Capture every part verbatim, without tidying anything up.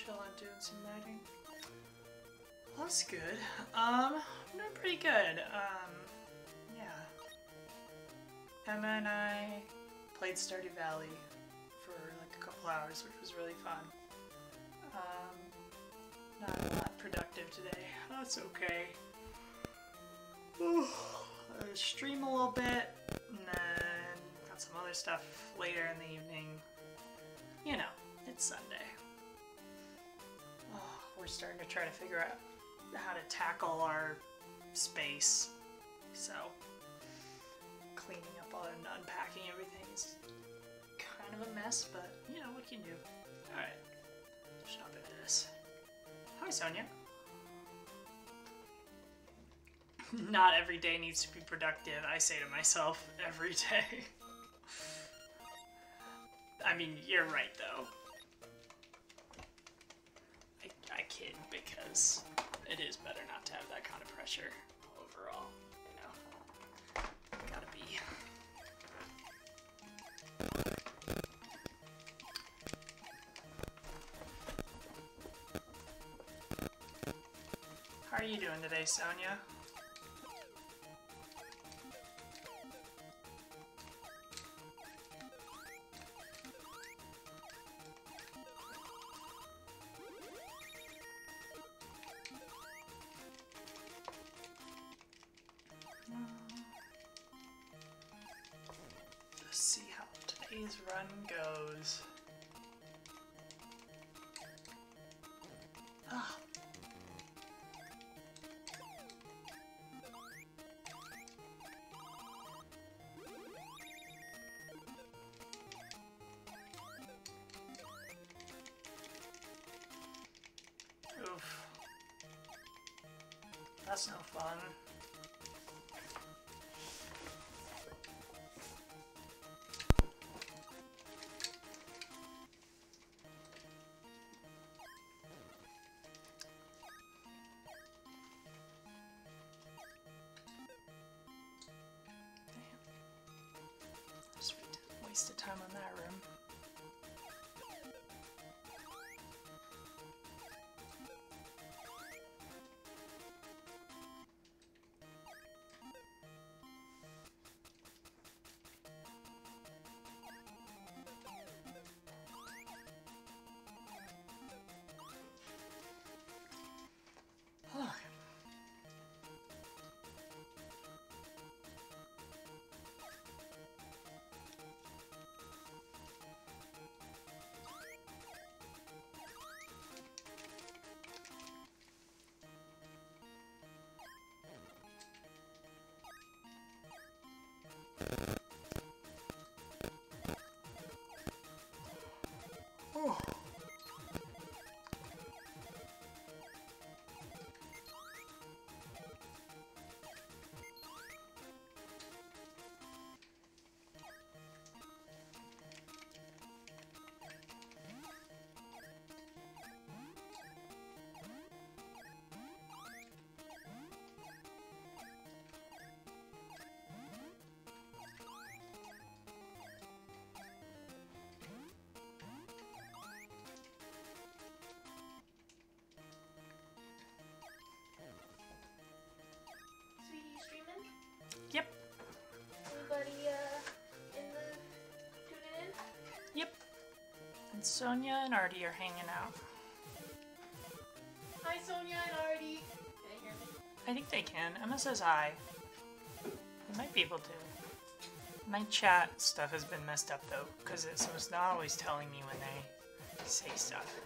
chilling, doing some writing. Well, that's good. Um, I'm doing pretty good. Um, yeah. Emma and I played Stardew Valley for like a couple hours, which was really fun. Um, not a lot productive today. That's okay. I stream a little bit, and then got some other stuff later in the evening. You know, it's Sunday. Oh, we're starting to try to figure out how to tackle our space. So, cleaning up all and unpacking everything is kind of a mess, but you know, what can you do? Alright, let's jump into this. Hi, Sonia. Not every day needs to be productive, I say to myself every day. I mean, you're right, though. I, I kid, because it is better not to have that kind of pressure overall, you know. Gotta be. How are you doing today, Sonia? Let's see how today's run goes. Oh. Oof. That's no fun. Waste of time on that room. Oh. Oh. Yep. Anybody uh, in the tuning in? Yep. And Sonia and Artie are hanging out. Hi, Sonia and Artie. Can they hear me? I think they can. Emma says hi. They might be able to. My chat stuff has been messed up though, because it, so it's not always telling me when they say stuff.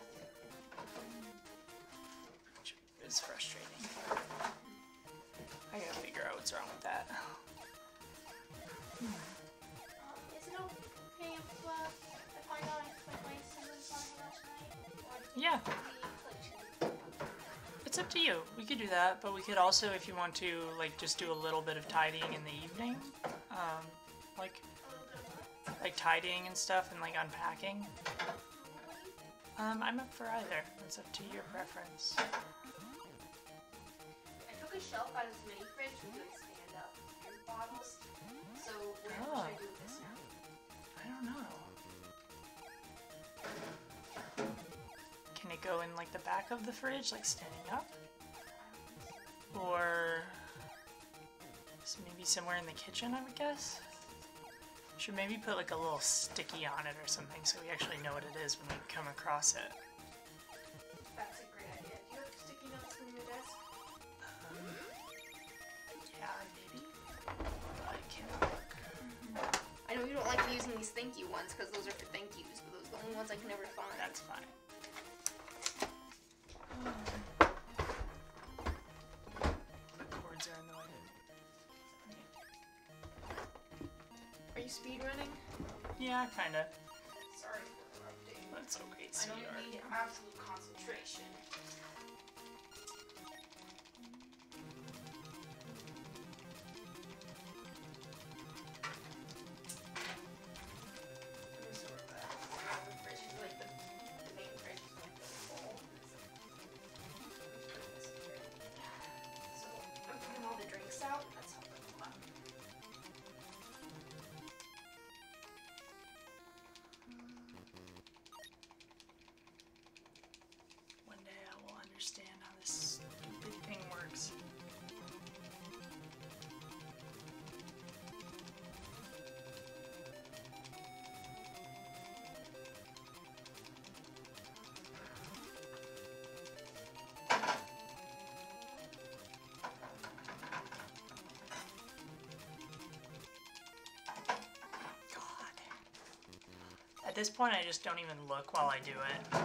Which is frustrating. I gotta figure out what's wrong with that. Um, is it okay if uh, I find out if my my siblings on last night? Or Yeah. the collection? It's up to you. We could do that, but we could also, if you want to, like, just do a little bit of tidying in the evening. Um, like, like tidying and stuff and, like, unpacking. Um, I'm up for either. It's up to your preference. I took a shelf out of this mini fridge and do stand up beer bottles. So where Oh. should I do this now? I don't know. Can it it go in like the back of the fridge, like standing up? Or maybe somewhere in the kitchen, I would guess? Should maybe put like a little sticky on it or something so we actually know what it is when we come across it. That's a great idea. Do you have sticky notes on your desk? Um, yeah, maybe. But I can't look. I know you don't like me using these thank you ones because those are for thank yous, but those are the only ones I can never find. That's fine. The cords are in the way. Are you speedrunning? Yeah, kinda. Sorry for interrupting. That's okay, I know sweetheart. you need absolute concentration. Understand how this stupid thing works. God. At this point, I just don't even look while I do it.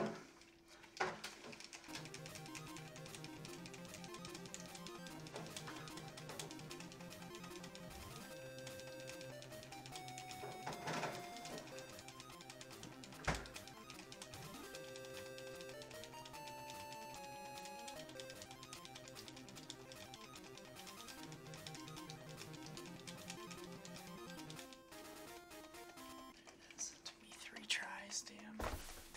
Damn.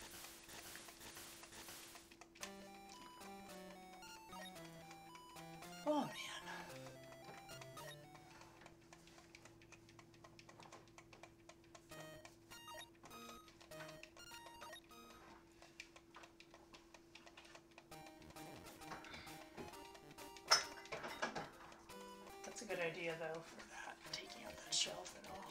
Oh man. That's a good idea though for that, taking out that shelf and all.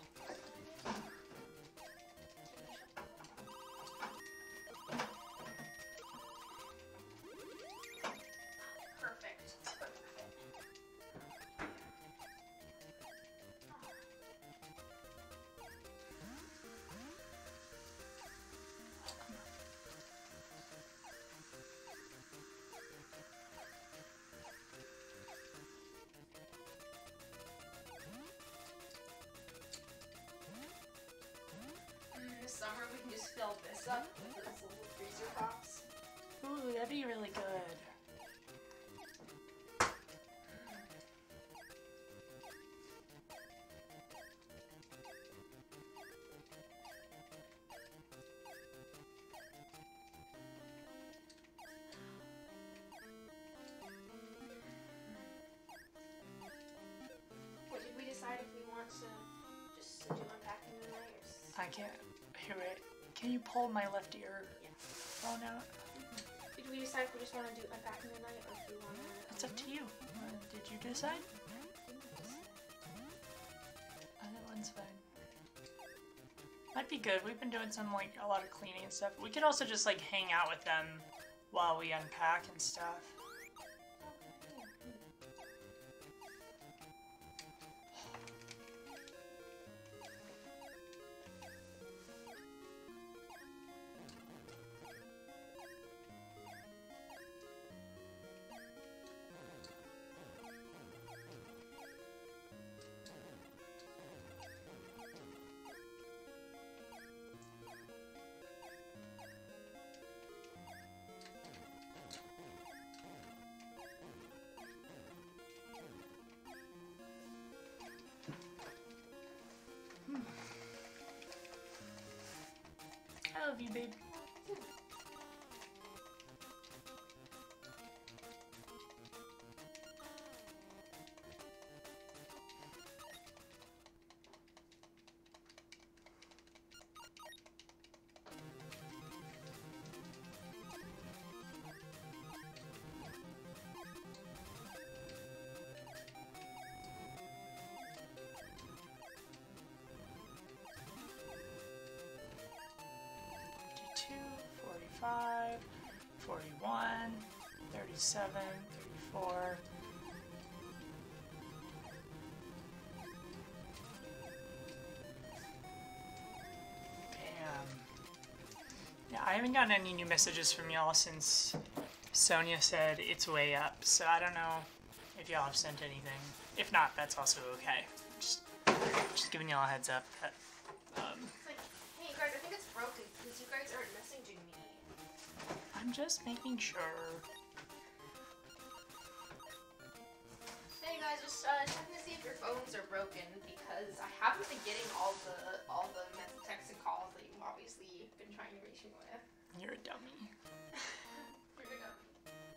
Summer, we can just fill this up with those little freezer pops. Ooh, that'd be really good. What did we decide if we want to just do unpacking tonight or? I can't hear it. Can you pull my left ear Yeah. phone out? Did we decide if we just want to do unpacking tonight or if we want to? It's up to you. Uh, did you decide? Other one's fine. Might be good. We've been doing some like a lot of cleaning and stuff. We could also just like hang out with them while we unpack and stuff. I love you, babe. thirty-five, forty-one, thirty-seven, thirty-four. Bam. Yeah, I haven't gotten any new messages from y'all since Sonia said it's way up, so I don't know if y'all have sent anything. If not, that's also okay. Just, just giving y'all a heads up that, um... It's like, hey guys, I think it's broken because you guys aren't messaging me. I'm just making sure. Hey guys, just uh, checking to see if your phones are broken because I haven't been getting all the all the message, texts, and calls that you've obviously been trying to reach me with. You're a dummy. You're a dummy.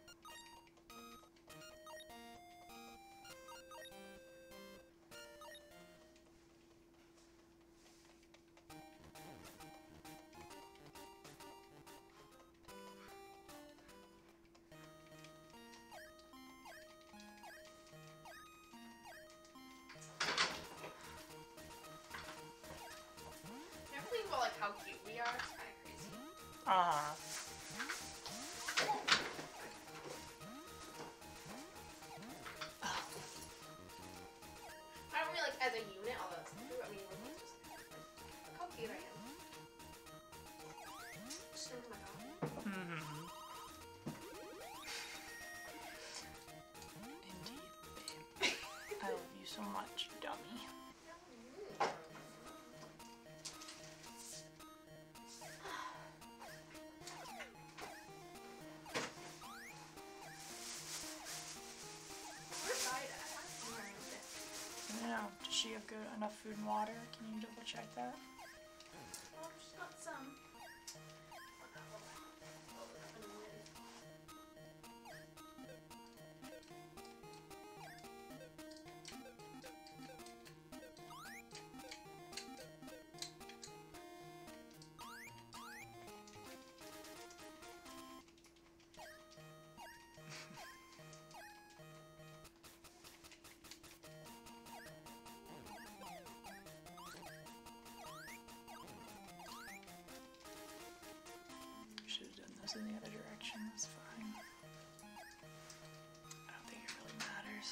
Never think about like how cute we are. It's kind of crazy. Uh-huh. I don't mean like as a unit, although it's true. I mean, like, just look how cute I am. Just remember my dog. Mm-hmm. Indeed, babe. I love you so much, dummy. Where's Ida? I haven't seen her in a bit. Yeah, does she have good enough food and water? Can you double check that? Oh, she's got some. Should have done those in the other direction, that's fine. I don't think it really matters.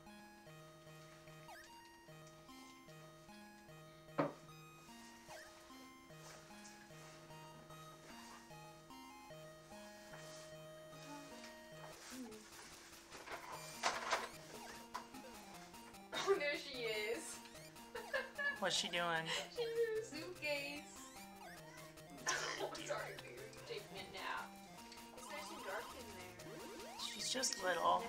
Oh, there she is. What's she doing? She's in a suitcase. Oh, sorry, baby. You're taking a nap. It's nice and dark in there. She's just little.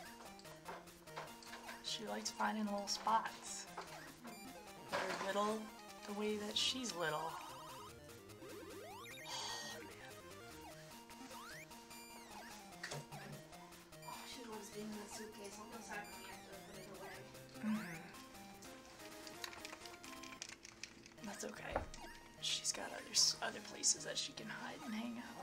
She likes finding little spots that are little the way that she's little. Oh, she loves being in the suitcase. Almost had me have to put it away. Mm-hmm. That's okay. She's got other s- other places that she can hide and hang out.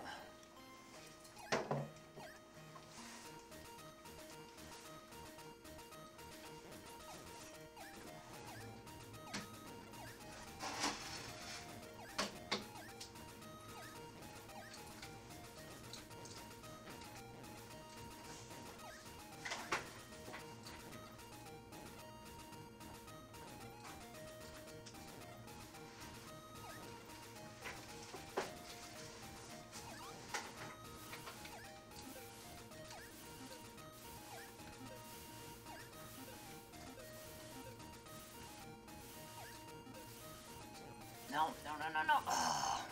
No, no, no, no, no. Oh.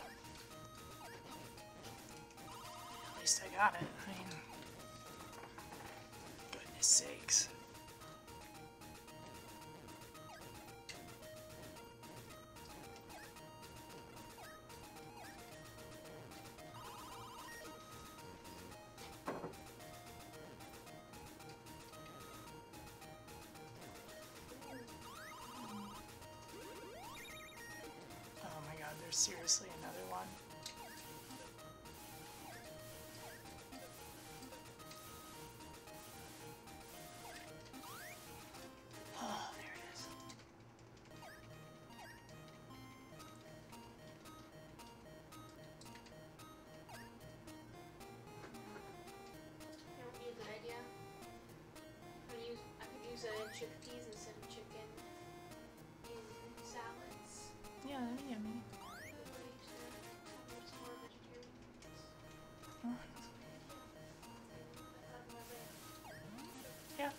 At least I got it. I mean, goodness sakes. Oh my god, there's seriously another one. Oh, there it is. yummy. Oh. Yeah.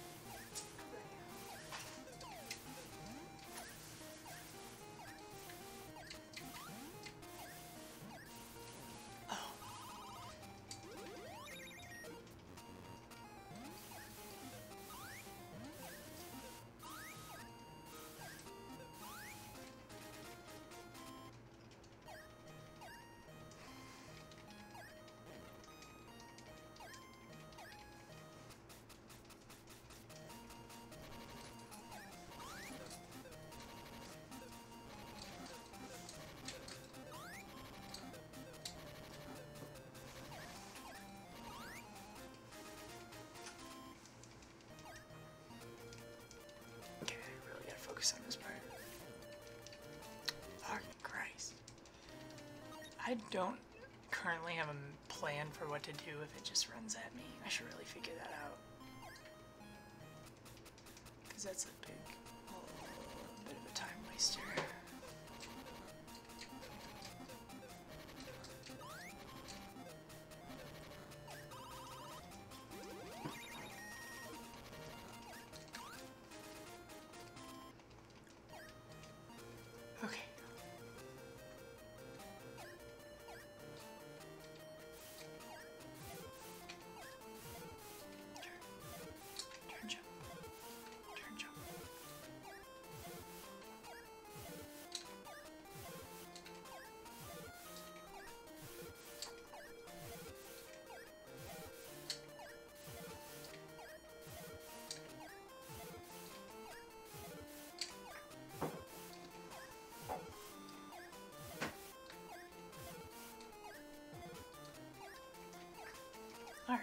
Okay, I really gotta focus on this part. Fucking Christ. I don't currently have a plan for what to do if it just runs at me. I should really figure that out. Because that's a big, oh, bit of a time waster. Okay. Turn, turn jump, turn jump. All right.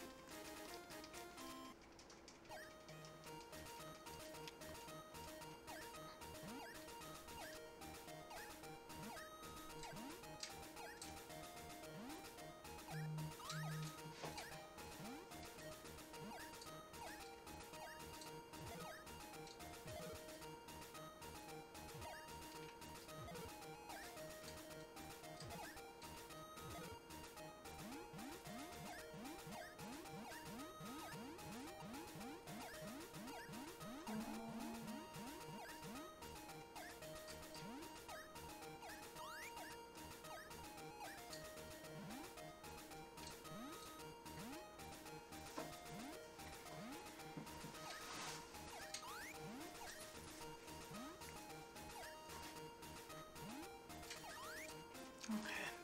Okay.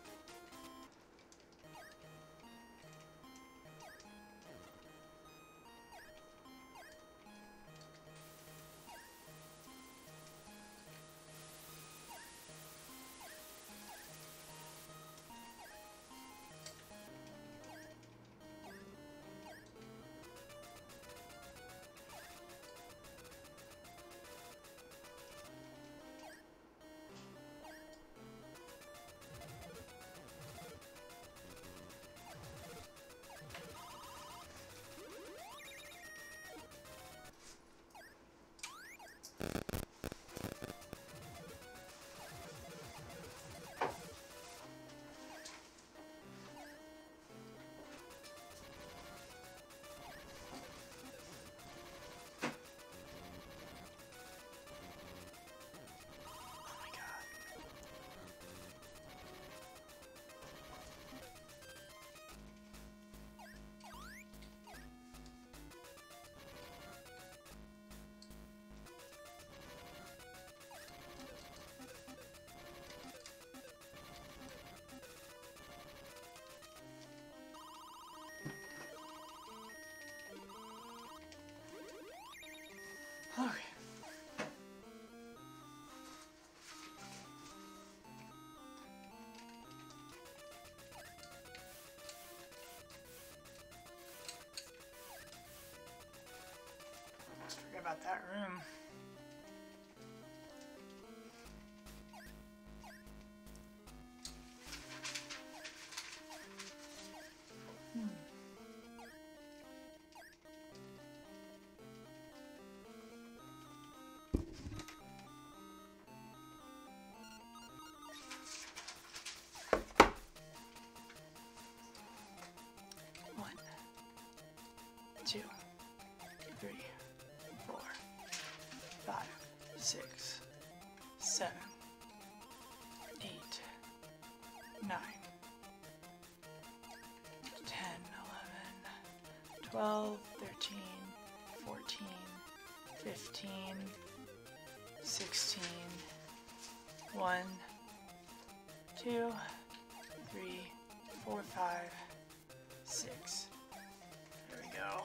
Oh my God. Okay. Let's forget about that room. Hmm. two, three, four, five, six, seven, eight, nine, ten, eleven, twelve, thirteen, fourteen, fifteen, sixteen, one, two, three, four, five, six. There we go.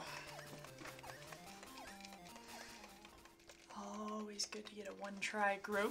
Always good to get a one-try Groke.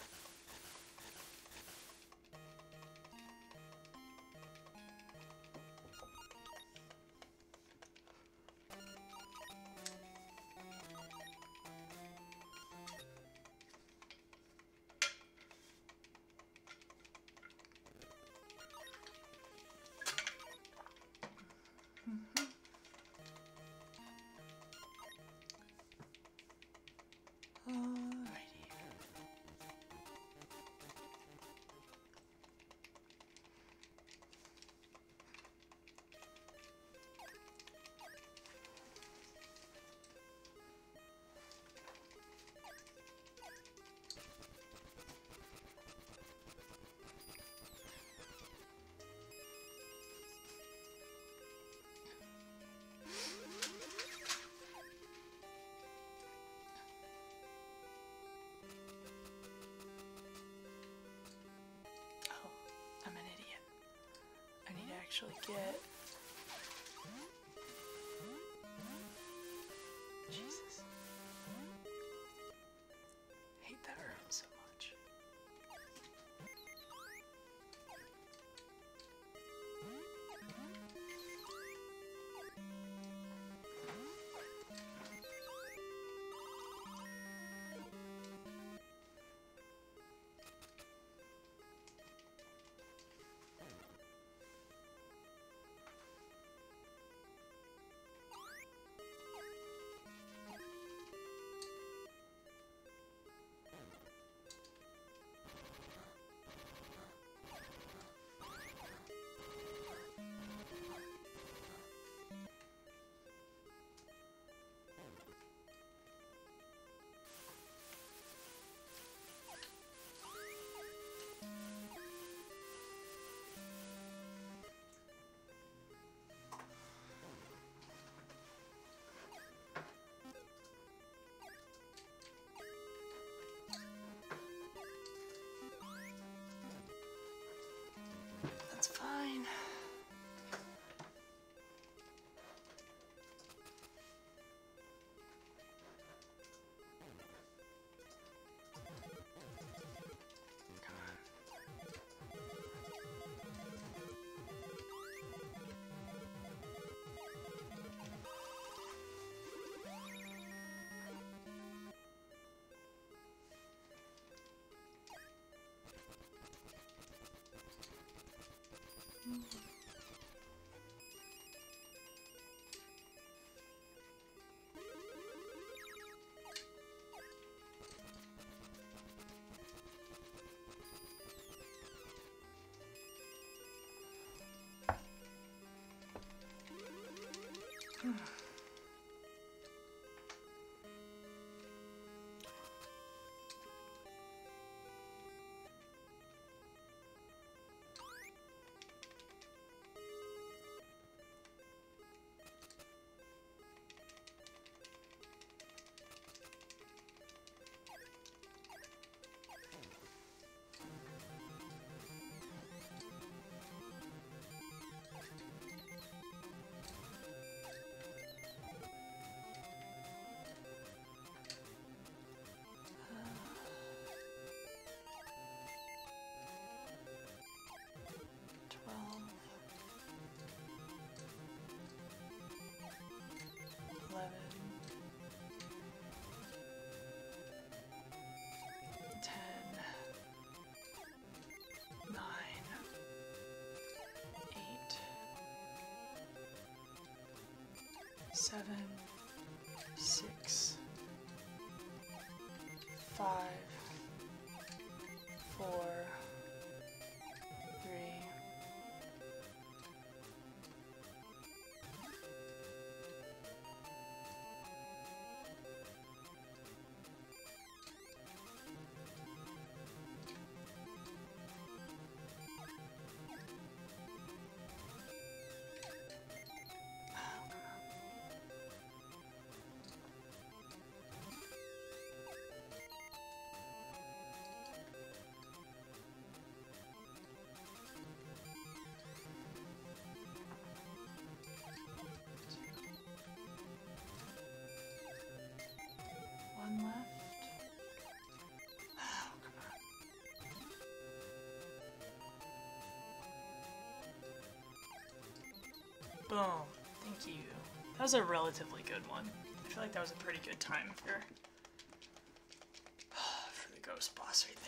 Actually get Jesus. Hate that room so much. That's fine. Seven, six, five, four, three, Boom. Thank you. That was a relatively good one. I feel like that was a pretty good time for, for the ghost boss right there.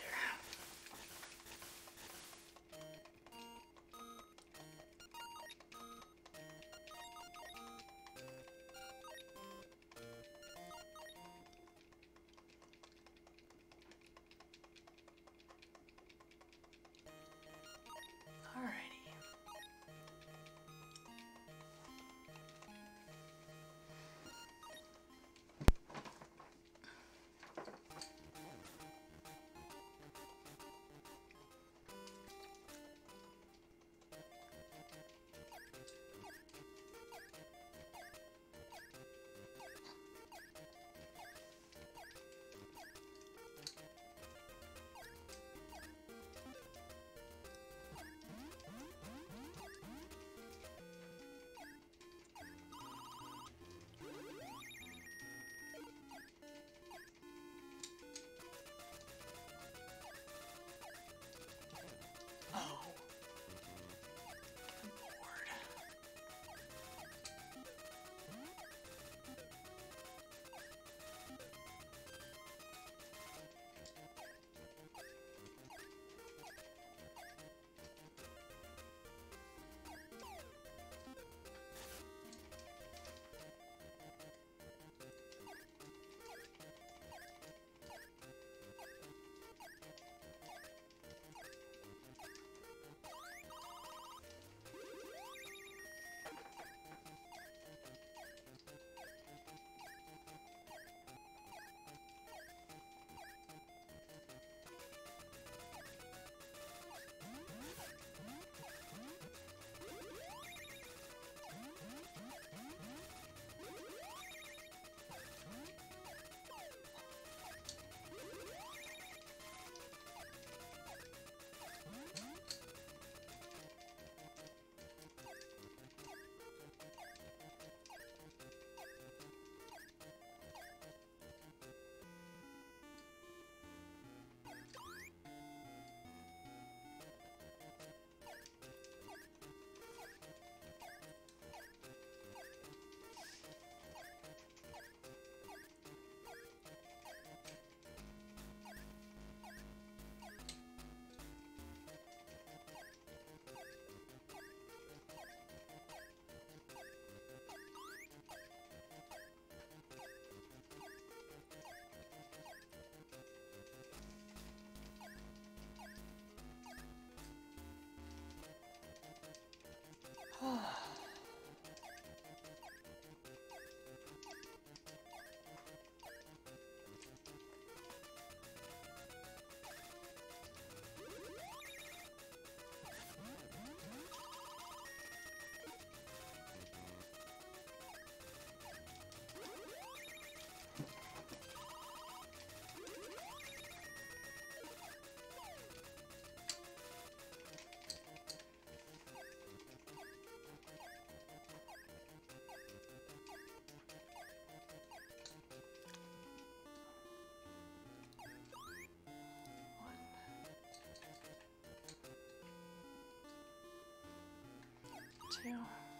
Two.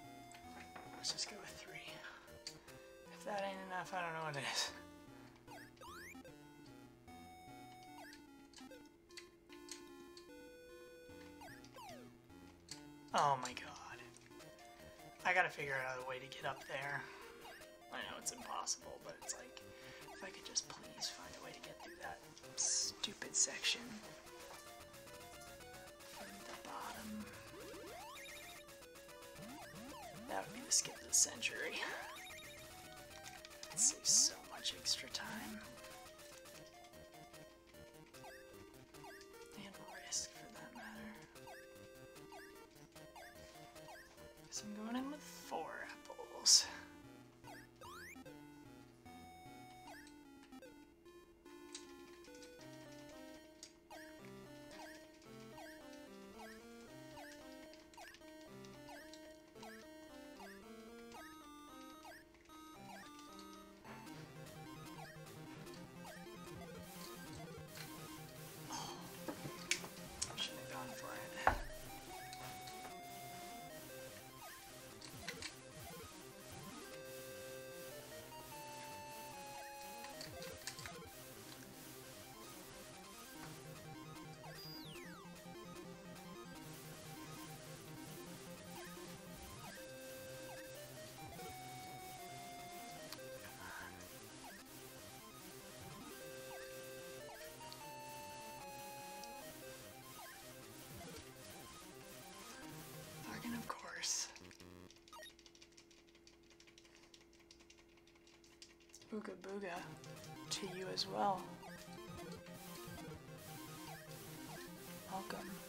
Let's just go with three. If that ain't enough, I don't know what it is. Oh my god. I gotta figure out a way to get up there. I know it's impossible, but it's like, if I could just please find a way to get through that stupid section. From the bottom. That would be the skip of the century. It saves so much extra time. And risk, for that matter. So I'm going in with four apples. course. Ooga booga to you as well. Welcome.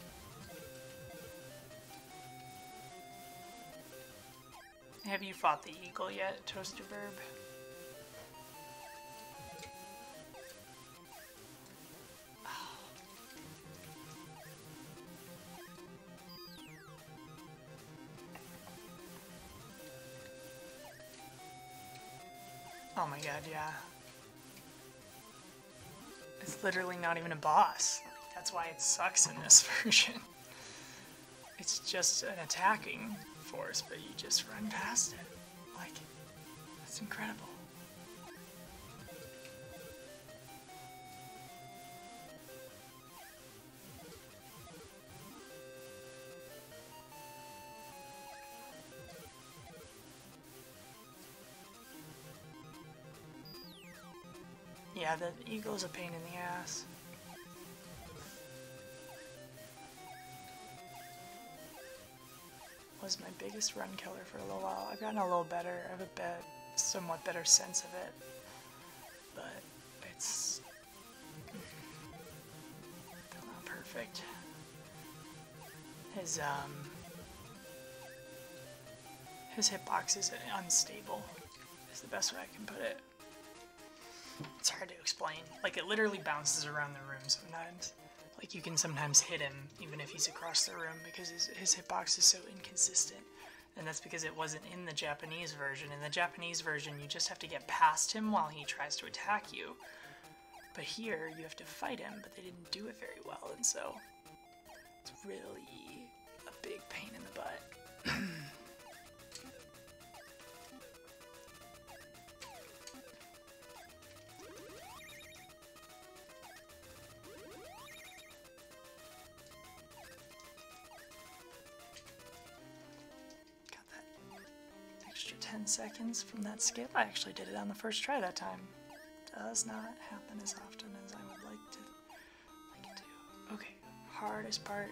Have you fought the eagle yet, Toaster Verb? Oh my god, yeah. It's literally not even a boss. That's why it sucks in this version. It's just an attacking force, but you just run past it. Like, that's incredible. Yeah, the eagle's a pain in the ass. Was my biggest run killer for a little while. I've gotten a little better. I have a bit, somewhat better sense of it. But it's still not perfect. His, um... His hitbox is unstable, is the best way I can put it. It's hard to explain. Like, it literally bounces around the room sometimes. Like, you can sometimes hit him even if he's across the room because his, his hitbox is so inconsistent. And that's because it wasn't in the Japanese version. In the Japanese version, you just have to get past him while he tries to attack you. But here, you have to fight him, but they didn't do it very well, and so it's really a big pain in the butt. ten seconds from that skip. I actually did it on the first try that time. Does not happen as often as I would like to like it to. Okay, hardest part.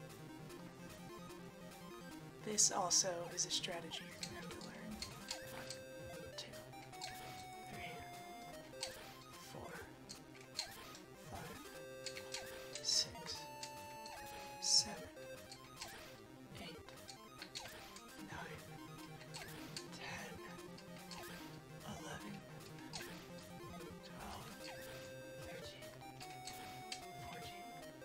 This also is a strategy you're gonna have to learn. One, two, three, four, five, six, seven, eight, nine, ten, eleven, twelve, thirteen, fourteen.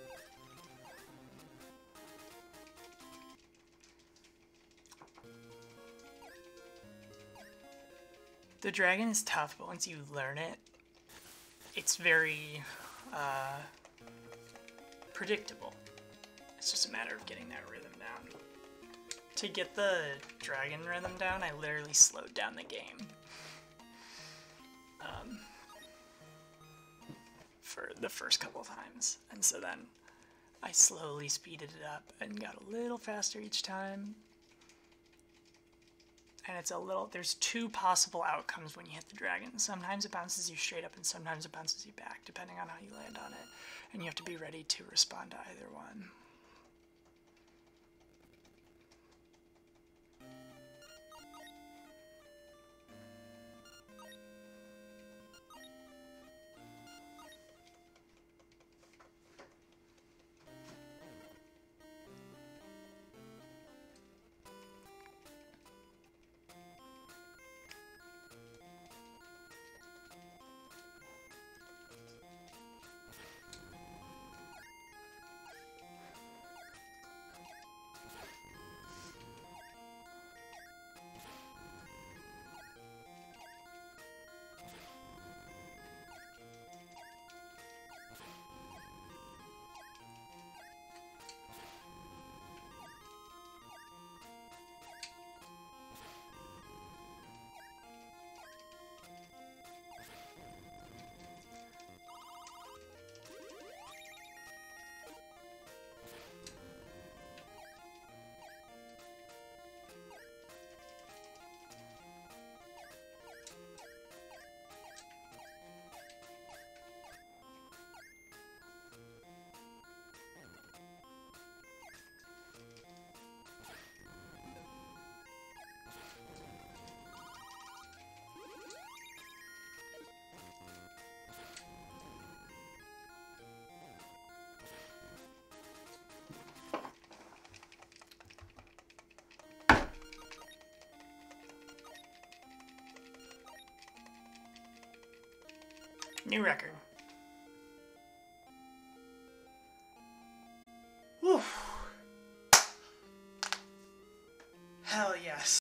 The dragon is tough, but once you learn it, it's very uh, predictable. It's just a matter of getting that rhythm down. To get the dragon rhythm down, I literally slowed down the game. Um, for the first couple of times. And so then I slowly speeded it up and got a little faster each time. And it's a little, there's two possible outcomes when you hit the dragon. Sometimes it bounces you straight up and sometimes it bounces you back, depending on how you land on it. And you have to be ready to respond to either one. New record. Whew. Hell yes.